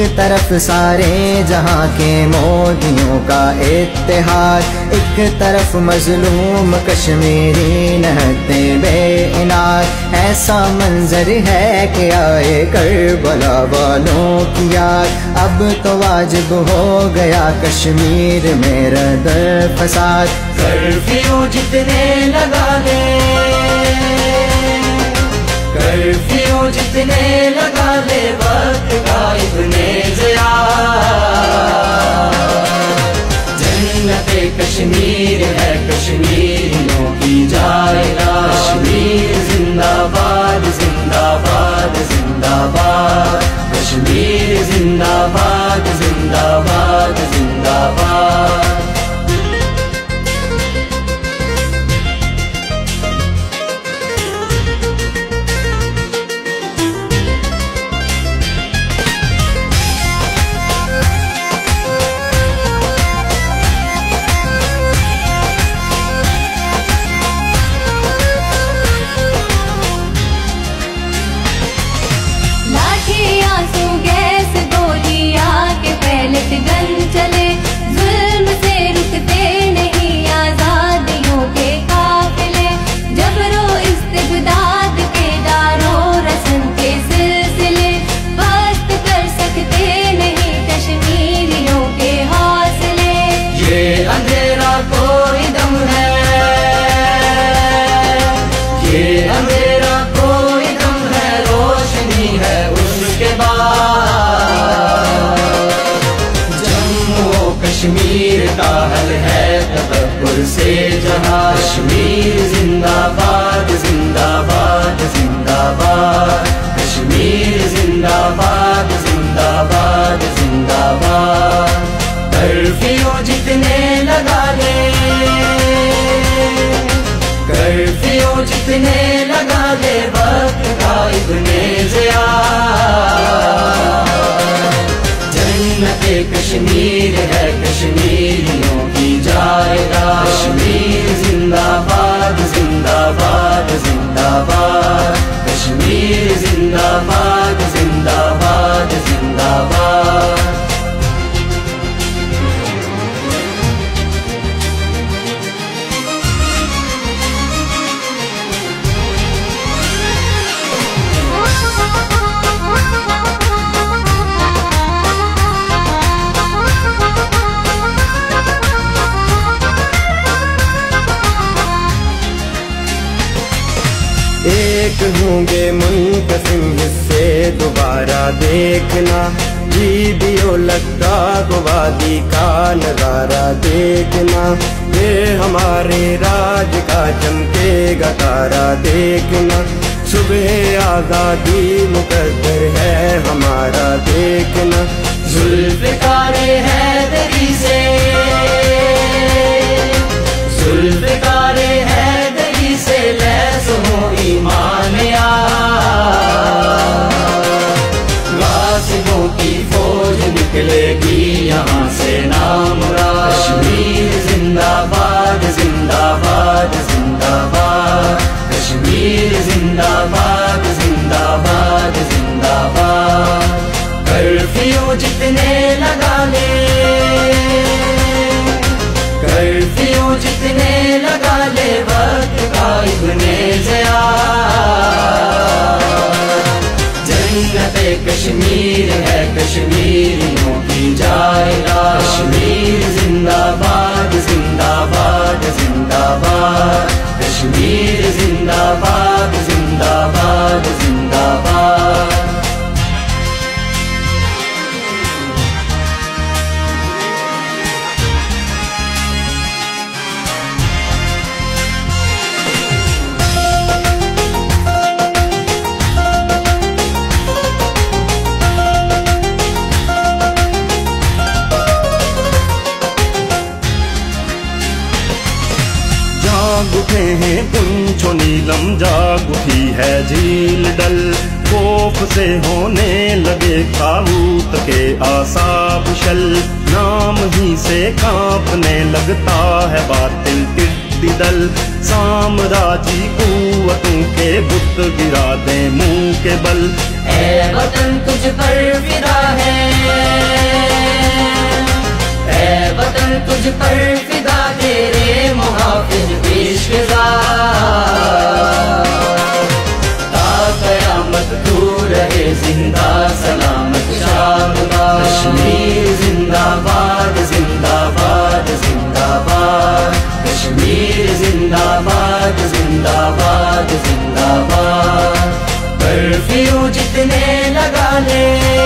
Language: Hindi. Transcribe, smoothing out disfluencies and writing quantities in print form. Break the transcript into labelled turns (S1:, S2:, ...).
S1: طرف سارے جہاں کے مودیوں کا اتحاد، ایک طرف مظلوم کشمیری نہتے بے اناد، ایسا منظر ہے کہ آئے کربلا والوں کی یاد، اب تو واجب ہو گیا کشمیر میں رد فساد،
S2: کرفیو جتنے لگا لے، کرفیو جتنے لگا لے، وقت کا ابن ضیاء، جنت کشمیر ہے کشمیریوں کی جائیداد، کشمیر زندہ باد زندہ باد زندہ باد، کشمیر زندہ باد زندہ باد زندہ باد۔
S3: گن چلے ظلم سے رکتے نہیں آزادیوں کے قافلے، جبر و استبداد کے دارو رسم کے سلسلے، بست کر سکتے نہیں کشمیریوں کے حوصلے،
S2: یہ اندھیرا کوئی دم ہے، یہ اندھیرا کوئی دم ہے، روشنی ہے اس کے بعد، کشمیر کا حل ہے تکبر سے جہاں، کشمیر زندہ باد زندہ باد زندہ باد، کشمیر زندہ باد زندہ باد زندہ باد، کرفیو جتنے لگا لے، کرفیو جتنے لگا لے، وقت کا ابن ضیاء، جنت کشمیر ہے کشمیریوں کی جائیداد، کشمیر زندہ باد زندہ باد زندہ باد، کشمیر زندہ باد زندہ باد زندہ باد۔
S1: ایک ہوں گے منقسم حصے دوبارہ دیکھنا، ویڈیو لگتا گوادی کا نظارہ دیکھنا، یہ ہمارے راج کا چمکے گا تارا دیکھنا، صبح آزادی مقدر ہے ہمارا دیکھنا،
S2: ذوالفقار حیدری سے، ذوالفقار حیدری سے لیس ہو ایمان غاصبوں کی فوج نکلے گی یہاں سے نامراد، کشمیر زندہ باد زندہ باد زندہ باد، کشمیر زندہ باد زندہ باد زندہ باد، کرفیو جتنے لگا لے، کرفیو جتنے لگا لے، وقت کا ابن ضیاء، جنت کشمیر ہے کشمیریوں کی جائیداد، کشمیر زندہ باد زندہ باد زندہ باد، کشمیر زندہ باد زندہ باد زندہ باد۔
S4: جاگ اٹھے ہیں پنچھ و نیلم، جاگ اٹھی ہے جھیل ڈل، خوف سے ہونے لگے تاغوت کے اعصاب شل، نام ہی سے کانپنے لگتا ہے باطل ٹڈ डल, साम्राज्य कुव्वतों के बुत गिरा दे मुंह के बल।
S2: ऐ वतन तुझ पर फिदा है, ऐ वतन तुझ पर फिदा, तेरे मुहाफिज पेशवेदार। ता कयामत तू रहे जिंदा सलामत शादबाद। कश्मीर जिंदाबाद जिंदाबाद जिंदाबाद, कश्मीर जिंदाबाद जिंदाबाद जिंदाबाद। कर्फ्यू जितने लगा ले,